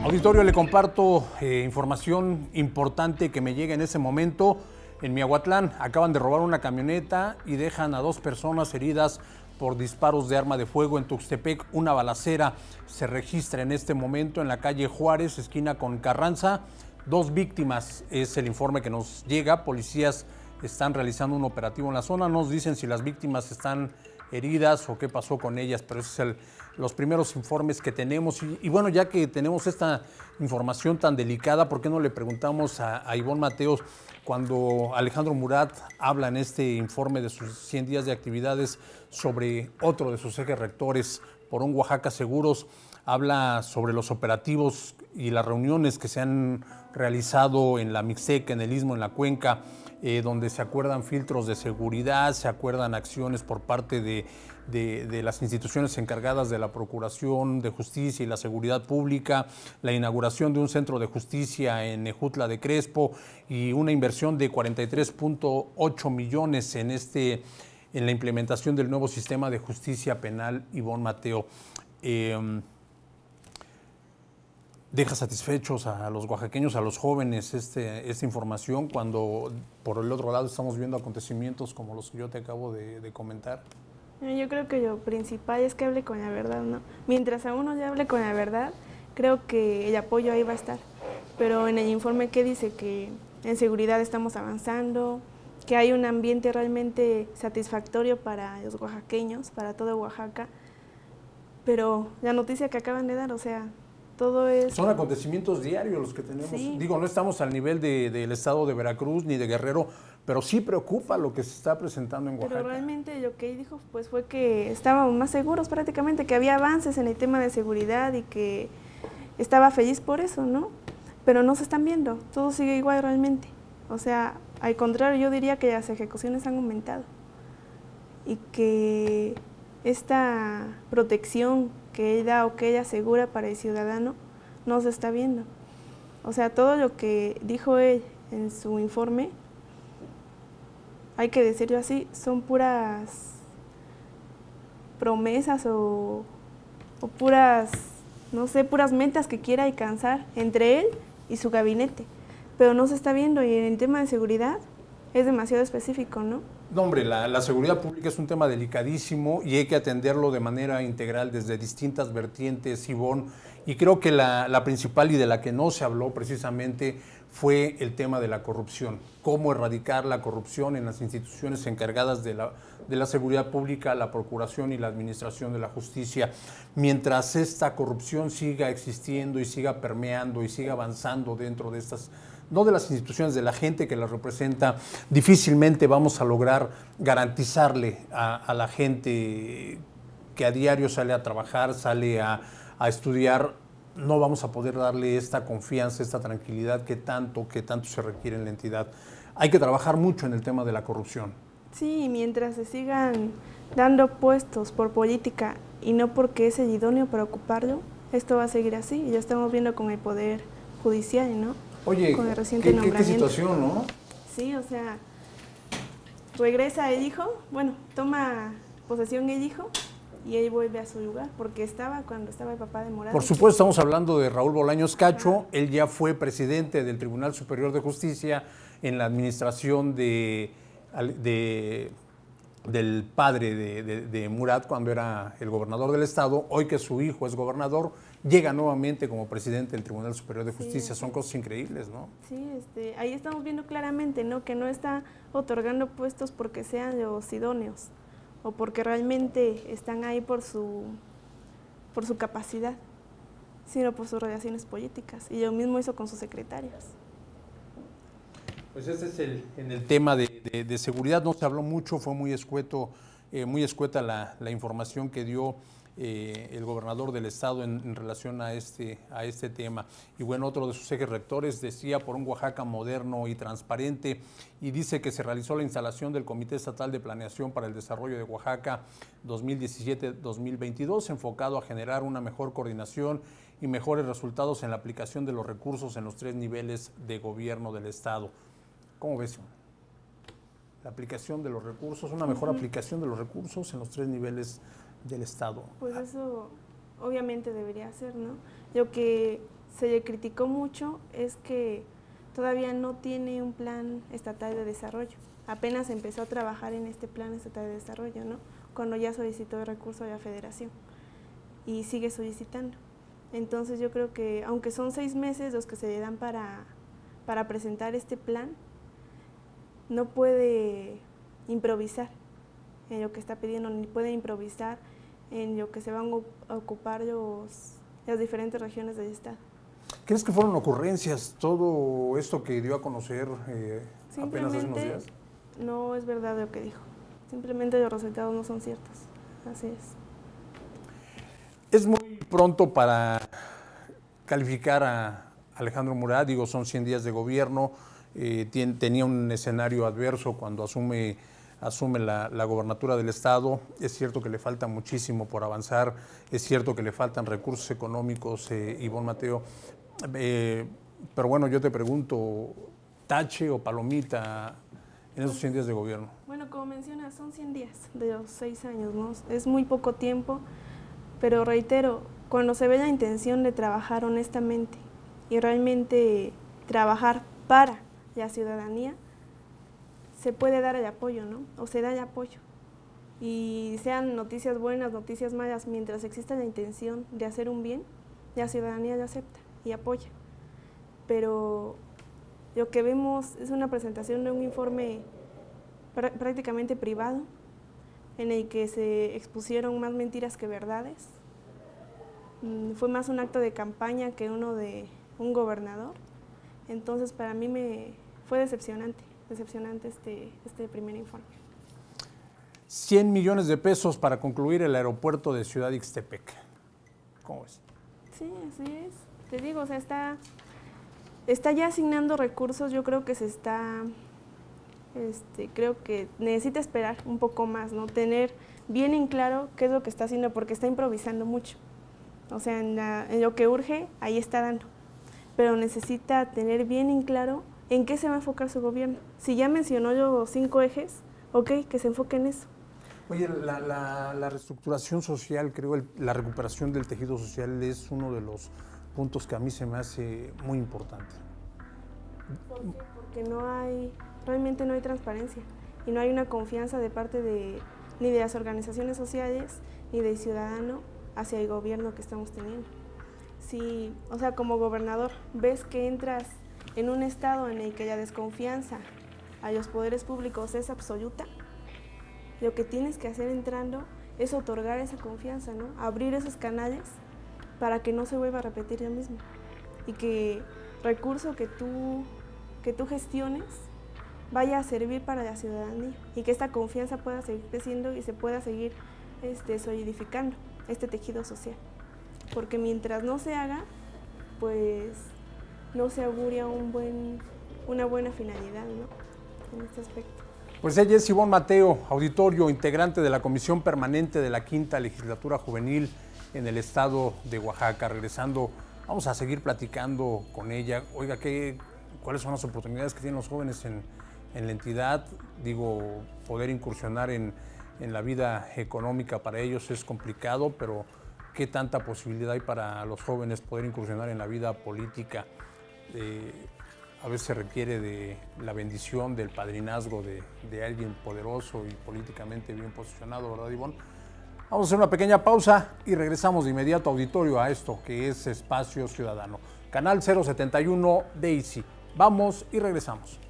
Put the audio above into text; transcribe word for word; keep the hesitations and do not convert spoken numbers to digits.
Auditorio, le comparto eh, información importante que me llega en ese momento. En Miahuatlán acaban de robar una camioneta y dejan a dos personas heridas por disparos de arma de fuego. En Tuxtepec, una balacera se registra en este momento en la calle Juárez, esquina con Carranza. Dos víctimas es el informe que nos llega. Policías están realizando un operativo en la zona. Nos dicen si las víctimas están heridas o qué pasó con ellas, pero esos son el, los primeros informes que tenemos. Y, y bueno, ya que tenemos esta información tan delicada, ¿por qué no le preguntamos a, a Ivonne Mateos, cuando Alejandro Murat habla en este informe de sus cien días de actividades sobre otro de sus ejes rectores, por un Oaxaca Seguros, habla sobre los operativos y las reuniones que se han realizado en la Mixteca, en el Istmo, en la Cuenca, eh, donde se acuerdan filtros de seguridad, se acuerdan acciones por parte de, de, de las instituciones encargadas de la Procuración de Justicia y la Seguridad Pública, la inauguración de un centro de justicia en Ejutla de Crespo y una inversión de cuarenta y tres punto ocho millones en, este, en la implementación del nuevo sistema de justicia penal. Ivonne Mateo, eh, ¿deja satisfechos a los oaxaqueños, a los jóvenes, este, esta información, cuando por el otro lado estamos viendo acontecimientos como los que yo te acabo de, de comentar? Yo creo que lo principal es que hable con la verdad, ¿no? Mientras a uno ya hable con la verdad, creo que el apoyo ahí va a estar. Pero en el informe, ¿qué dice? Que en seguridad estamos avanzando, que hay un ambiente realmente satisfactorio para los oaxaqueños, para todo Oaxaca. Pero la noticia que acaban de dar, o sea, todo es... Son acontecimientos diarios los que tenemos. Sí. Digo, no estamos al nivel de, del estado de Veracruz ni de Guerrero, pero sí preocupa lo que se está presentando en Oaxaca. Pero realmente lo que dijo pues fue que estábamos más seguros prácticamente, que había avances en el tema de seguridad y que estaba feliz por eso, ¿no? Pero no se están viendo, todo sigue igual realmente. O sea, al contrario, yo diría que las ejecuciones han aumentado y que esta protección que él da o que ella asegura para el ciudadano no se está viendo. O sea, todo lo que dijo él en su informe, hay que decirlo así, son puras promesas o, o puras, no sé, puras metas que quiera alcanzar entre él y su gabinete, pero no se está viendo. Y en el tema de seguridad es demasiado específico, ¿no? No, hombre, la, la seguridad pública es un tema delicadísimo y hay que atenderlo de manera integral desde distintas vertientes, Ivonne, y creo que la, la principal y de la que no se habló precisamente fue el tema de la corrupción. Cómo erradicar la corrupción en las instituciones encargadas de la, de la seguridad pública, la procuración y la administración de la justicia. Mientras esta corrupción siga existiendo y siga permeando y siga avanzando dentro de estas, no de las instituciones, de la gente que las representa, difícilmente vamos a lograr garantizarle a, a la gente que a diario sale a trabajar, sale a, a estudiar. No vamos a poder darle esta confianza, esta tranquilidad que tanto, que tanto se requiere en la entidad. Hay que trabajar mucho en el tema de la corrupción. Sí, mientras se sigan dando puestos por política y no porque es el idóneo para ocuparlo, esto va a seguir así. Y ya estamos viendo con el Poder Judicial, ¿no? Oye, con el reciente ¿qué, nombramiento. qué situación, ¿no? Sí, o sea, regresa el hijo, bueno, toma posesión el hijo, y él vuelve a su lugar, porque estaba cuando estaba el papá de Morales. Por supuesto, estamos hablando de Raúl Bolaños Cacho. Él ya fue presidente del Tribunal Superior de Justicia en la administración de, de, del padre de, de, de Murat cuando era el gobernador del estado. Hoy que su hijo es gobernador, llega nuevamente como presidente del Tribunal Superior de Justicia. Sí, son cosas increíbles, ¿no? Sí, este, ahí estamos viendo claramente, ¿no?, que no está otorgando puestos porque sean los idóneos, o porque realmente están ahí por su, por su capacidad, sino por sus relaciones políticas. Y lo mismo hizo con sus secretarias. Pues ese es el, en el tema de, de, de seguridad. No se habló mucho, fue muy escueto, eh, muy escueta la, la información que dio eh, el gobernador del estado en, en relación a este, a este tema. Y bueno, otro de sus ejes rectores decía por un Oaxaca moderno y transparente, y dice que se realizó la instalación del Comité Estatal de Planeación para el Desarrollo de Oaxaca dos mil diecisiete a dos mil veintidós, enfocado a generar una mejor coordinación y mejores resultados en la aplicación de los recursos en los tres niveles de gobierno del estado. ¿Cómo ves? La aplicación de los recursos, una mejor uh-huh. aplicación de los recursos en los tres niveles del estado. Pues eso obviamente debería ser, ¿no? Lo que se le criticó mucho es que todavía no tiene un plan estatal de desarrollo. Apenas empezó a trabajar en este plan estatal de desarrollo, ¿no? Cuando ya solicitó el recurso de la federación y sigue solicitando. Entonces yo creo que, aunque son seis meses los que se le dan para, para presentar este plan, no puede improvisar en lo que está pidiendo, ni puede improvisar en lo que se van a ocupar los, las diferentes regiones del estado. ¿Crees que fueron ocurrencias todo esto que dio a conocer eh, apenas hace unos días? No es verdad lo que dijo. Simplemente los resultados no son ciertos. Así es. Es muy pronto para calificar a Alejandro Murat. Digo, son cien días de gobierno. Eh, tien, tenía un escenario adverso cuando asume, asume la, la gobernatura del estado. Es cierto que le falta muchísimo por avanzar. Es cierto que le faltan recursos económicos, eh, Ivonne Mateo. Eh, pero bueno, yo te pregunto, ¿tache o palomita en esos cien días de gobierno? Bueno, como mencionas, son cien días de los seis años, ¿no? Es muy poco tiempo, pero reitero, cuando se ve la intención de trabajar honestamente y realmente trabajar para la ciudadanía, se puede dar el apoyo, ¿no? O se da el apoyo. Y sean noticias buenas, noticias malas, mientras exista la intención de hacer un bien, la ciudadanía lo acepta y apoya. Pero lo que vemos es una presentación de un informe pr- prácticamente privado, en el que se expusieron más mentiras que verdades. Mm, fue más un acto de campaña que uno de un gobernador. Entonces para mí me fue decepcionante, decepcionante este, este primer informe. cien millones de pesos para concluir el aeropuerto de Ciudad Ixtepec. ¿Cómo ves? Sí, así es. Te digo, o sea, está, está ya asignando recursos. Yo creo que se está, este, creo que necesita esperar un poco más, ¿no? Tener bien en claro qué es lo que está haciendo, porque está improvisando mucho. O sea, en, la, en lo que urge, ahí está dando. Pero necesita tener bien en claro en qué se va a enfocar su gobierno. Si ya mencionó los cinco ejes, ok, que se enfoque en eso. Oye, la, la, la reestructuración social, creo, el, la recuperación del tejido social es uno de los puntos que a mí se me hace muy importante. ¿Por qué? Porque no hay, realmente no hay transparencia y no hay una confianza de parte de, ni de las organizaciones sociales ni del ciudadano hacia el gobierno que estamos teniendo. Si, o sea, como gobernador, ves que entras en un estado en el que la desconfianza a los poderes públicos es absoluta, lo que tienes que hacer entrando es otorgar esa confianza, ¿no? Abrir esos canales para que no se vuelva a repetir lo mismo y que recurso que tú, que tú gestiones vaya a servir para la ciudadanía y que esta confianza pueda seguir creciendo y se pueda seguir este, solidificando este tejido social. Porque mientras no se haga, pues no se auguria un buen, una buena finalidad, ¿no? En este aspecto. Pues ella es Ivonne Mateo, auditorio, integrante de la Comisión Permanente de la Quinta Legislatura Juvenil en el estado de Oaxaca. Regresando, vamos a seguir platicando con ella. Oiga, ¿qué, ¿cuáles son las oportunidades que tienen los jóvenes en, en la entidad? Digo, poder incursionar en, en la vida económica para ellos es complicado, pero ¿qué tanta posibilidad hay para los jóvenes poder incursionar en la vida política? Eh, a veces se requiere de la bendición, del padrinazgo de, de alguien poderoso y políticamente bien posicionado, ¿verdad, Ivonne? Vamos a hacer una pequeña pausa y regresamos de inmediato, auditorio, a esto que es Espacio Ciudadano. Canal cero setenta y uno de I C I. Vamos y regresamos.